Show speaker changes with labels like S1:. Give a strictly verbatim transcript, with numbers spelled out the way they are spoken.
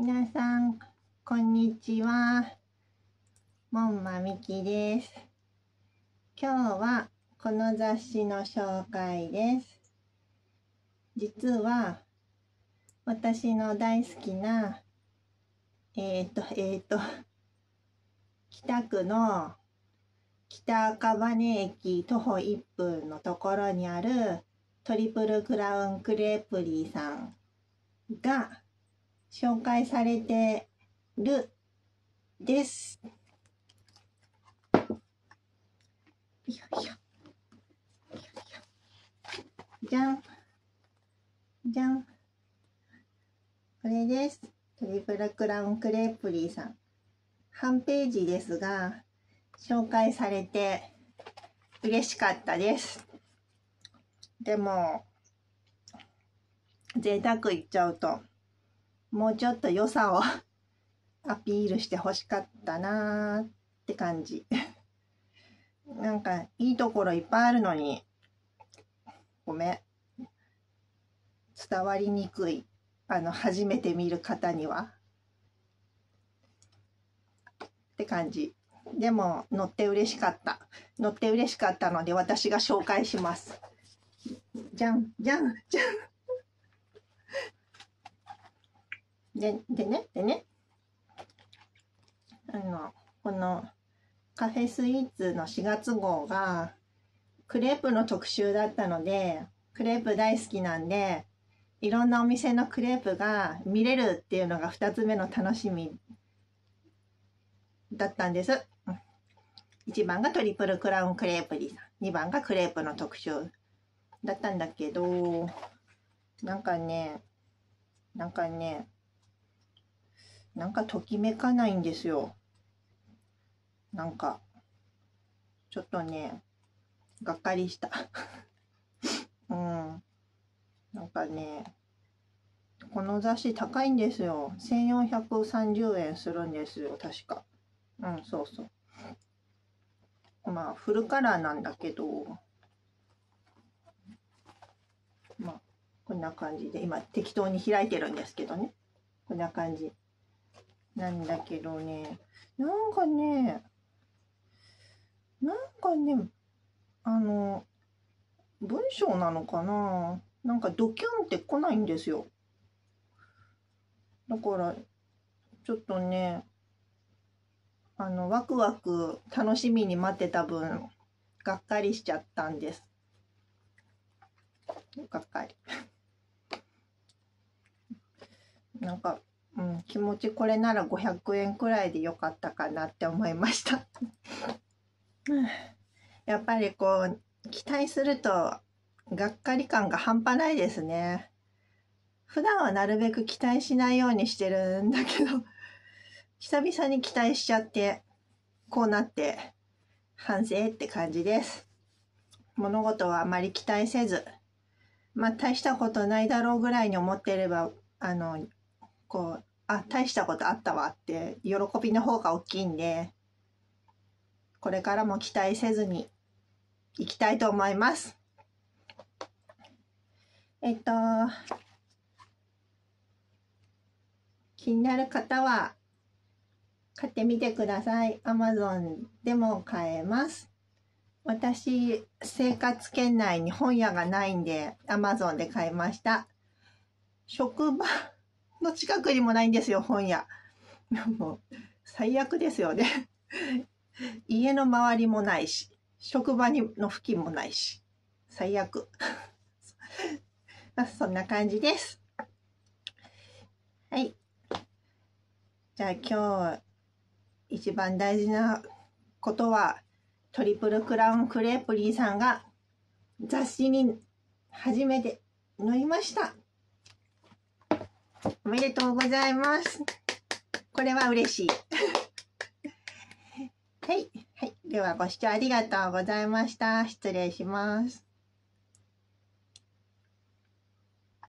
S1: 皆さん、こんにちは。門馬みきです。今日はこの雑誌の紹介です。実は私の大好きなえっとえっと北区の北赤羽駅徒歩いっぷんのところにあるトリプルクラウンクレープリーさんが紹介されてるです。よいしょ。よいしょ。じゃん。じゃん。これです。トリプルクラウンクレープリーさん。半ページですが、紹介されて嬉しかったです。でも、贅沢言っちゃうと、もうちょっと良さをアピールしてほしかったなーって感じ。なんかいいところいっぱいあるのに、ごめん。伝わりにくい。あの、初めて見る方には。って感じ。でも、乗って嬉しかった。乗って嬉しかったので、私が紹介します。じゃん、じゃん、じゃん。で、でね、でね。あの、この、カフェスイーツのしがつ号が、クレープの特集だったので、クレープ大好きなんで、いろんなお店のクレープが見れるっていうのがふたつめの楽しみだったんです。いちばんがトリプルクラウンクレープリーさん、にばんがクレープの特集だったんだけど、なんかね、なんかね、なんかときめかないんですよ。なんか、ちょっとね、がっかりした。うん。なんかね、この雑誌高いんですよ。せんよんひゃくさんじゅうえんするんですよ、確か。うん、そうそう。まあ、フルカラーなんだけど、まあ、こんな感じで、今適当に開いてるんですけどね。こんな感じ。なんだけどね、なんかね、なんかね、あの、文章なのかな、なんかドキュンって来ないんですよ。だから、ちょっとね、あの、ワクワク楽しみに待ってた分、がっかりしちゃったんです。がっかり。なんか、うん、気持ちこれならごひゃくえんくらいでよかったかなって思いました。やっぱりこう、期待すると、がっかり感が半端ないですね。普段はなるべく期待しないようにしてるんだけど、久々に期待しちゃって、こうなって反省って感じです。物事はあまり期待せず、まあ大したことないだろうぐらいに思っていれば、あの、こう、あ、大したことあったわって喜びの方が大きいんで、これからも期待せずにいきたいと思います。えっと、気になる方は買ってみてください。Amazon でも買えます。私、生活圏内に本屋がないんで Amazon で買いました。職場の近くにもないんですよ、本屋。もう最悪ですよね。家の周りもないし、職場にの付近もないし、最悪。そんな感じです。はい。じゃあ今日一番大事なことは、トリプルクラウンクレープリーさんが雑誌に初めて載りました。おめでとうございます。これは嬉しい。はい、はい。ではご視聴ありがとうございました。失礼します。